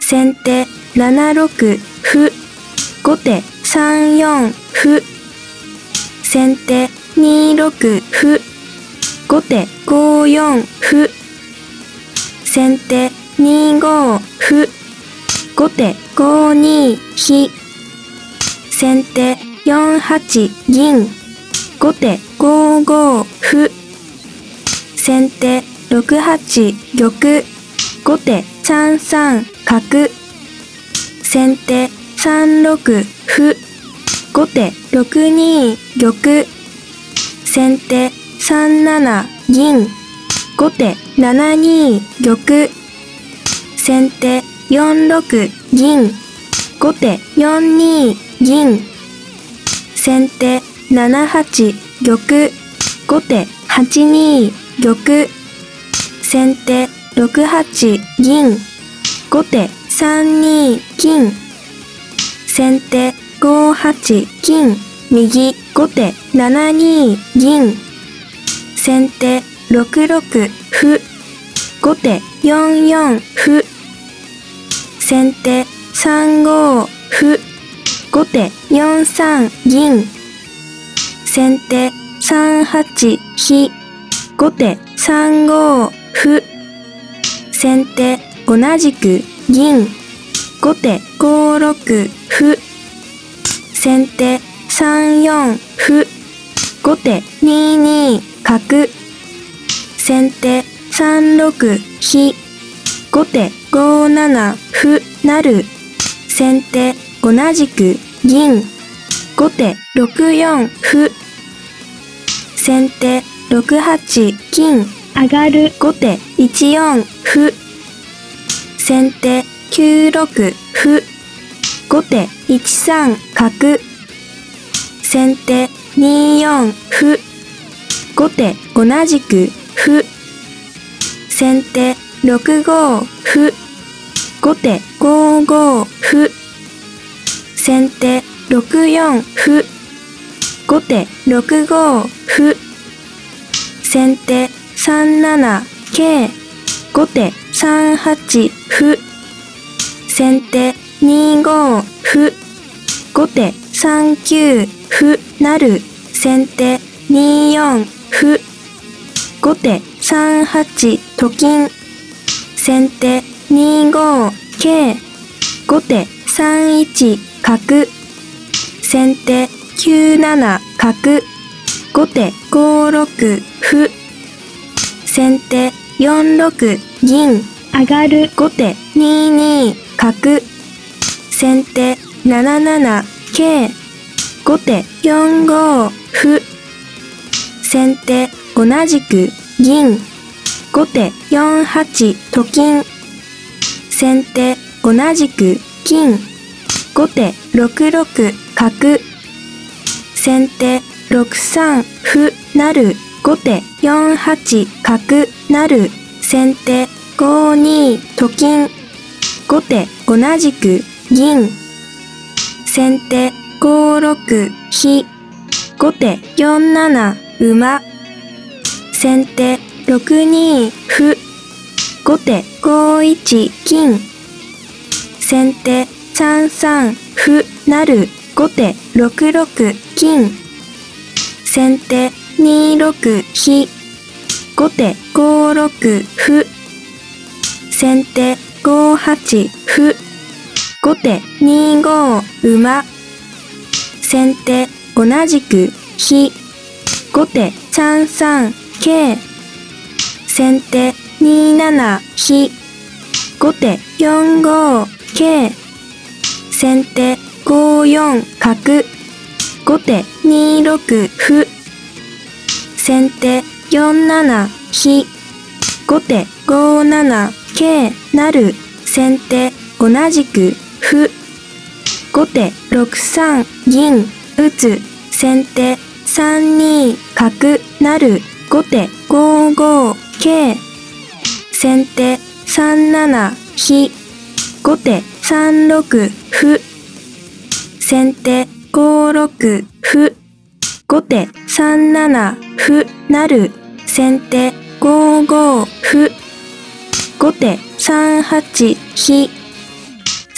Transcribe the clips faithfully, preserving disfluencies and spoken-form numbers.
先手ななろく歩。後手さんよん歩。先手にろく歩。後手ごよん歩。先手にご歩。後手ごに飛。先手よんはち銀。後手ごご歩。先手ろくはち玉。後手さんさん角。先手さんろく歩。後手ろくに玉。先手さんなな銀。後手ななに玉。先手よんろく銀。後手よんに銀。先手ななはち玉。後手はちに玉。先手ろくはち銀。後手さんに金。先手ごはち金右。後手ななに銀。先手ろくろく歩。後手よんよん歩。先手さんご歩。後手よんさん銀。先手さんはち飛。後手さんご歩。先手同じく銀。後手ごろく歩。先手さんよん歩。後手にに角。先手さんろく飛。後手ごなな歩成。先手同じく銀。後手ろくよん歩。先手ろくはち金上がる。後手いちよん歩。先手きゅうろく歩。後手いちさん角。先手によん歩。後手同じく歩。先手ろくご歩。後手ごご歩。先手ろくよん歩。後手ろくご歩。先手さんなな桂。後手さんはち歩。先手にご歩。後手さんきゅう歩成。先手によん歩。後手さんはちと金。先手にご桂。後手さんいち角。先手きゅうなな角。後手ごろく歩。先手よんろく銀上がる。後手にに角。先手なななな桂。後手よんご歩。先手同じく銀。後手よんはちと金。先手同じく金。後手ろくろく角。先手ろくさん歩成。後手よんはち角成。先手ごにと金。後手同じく銀。先手ごろく飛。後手よんなな馬。先手ろくに歩。後手ごいち金。先手さんさん歩成。後手ろくろく金。先手にろく飛。後手ごろく歩。先手ごはち歩。後手にご馬。先手同じく飛。後手さんさん桂。先手になな飛。後手よんご桂。先手ごよん角。後手にろく歩。先手よんなな飛。後手ごなな桂成。先手同じく歩。後手ろくさん銀打つ。先手さんに角成。後手ごご桂。先手さんなな飛。後手さんろく歩。先手ごろく歩。後手さんなな歩成。先手ごご歩。後手さんはち飛。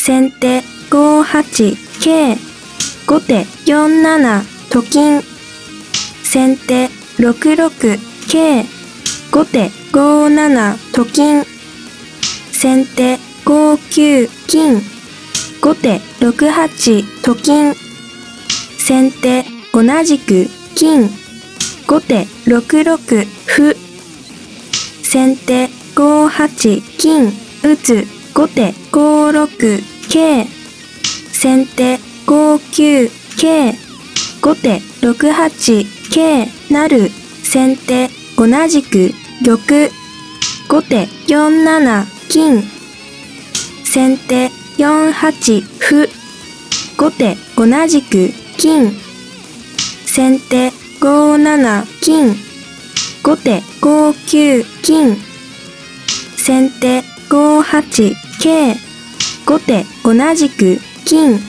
先手ごはち桂、後手よんななと金、先手ろくろく桂、後手ごななと金、先手ごきゅう金、後手ろくはちと金、先手同じく金、後手ろくろく歩、先手ごはち金打つ、後手ごろく桂、先手ごきゅう桂、後手ろくはち桂成、先手同じく玉、後手よんなな金、先手よんはち歩、後手同じく金、先手ごなな金、後手ごきゅう金、先手ごはち桂、後手同じく金。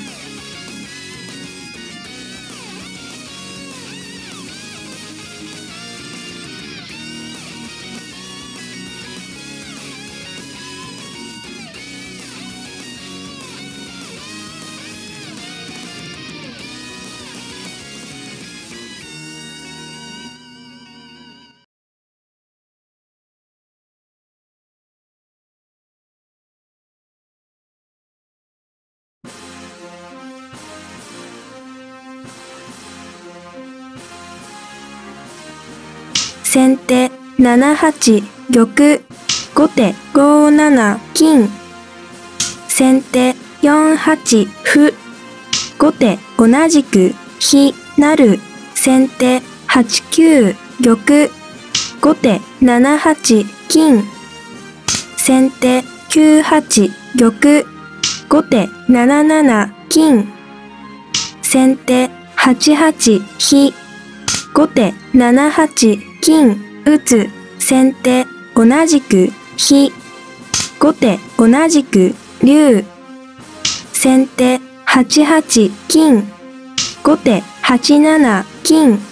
先手ななはち玉、後手ごなな金、先手よんはち歩、後手同じく飛成、先手はちきゅう玉、後手ななはち金、先手きゅうはち玉、後手なななな金、先手はちはち飛、後手ななはち金打つ、先手同じく飛、後手同じく竜、先手はちはち金、後手はちなな金。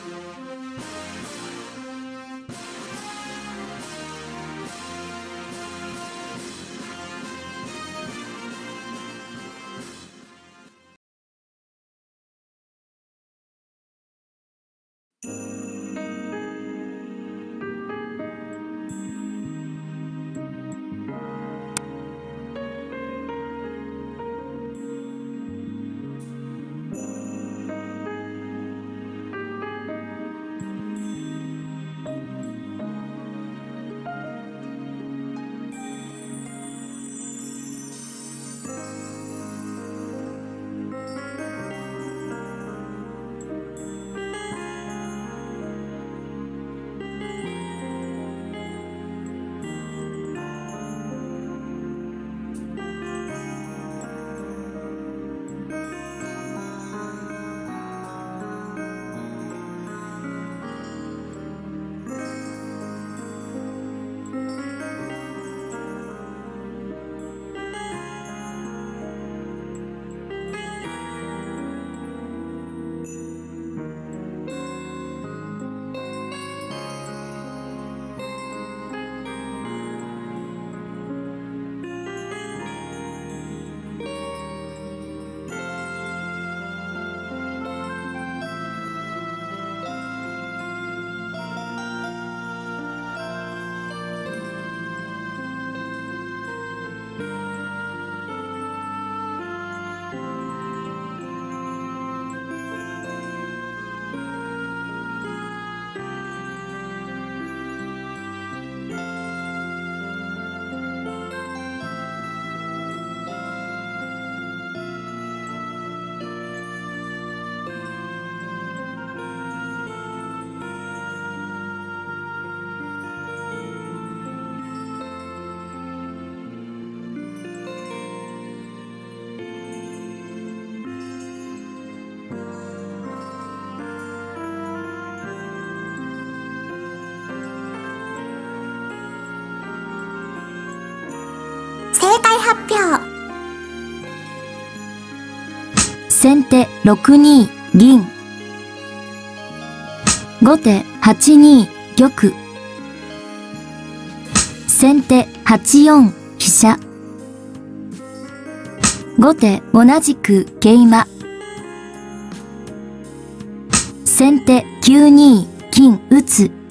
正解発表。 先手ろくに銀、後手はちに玉、先手はちよん飛車、 後手同じく桂馬。先手きゅうに金打つ。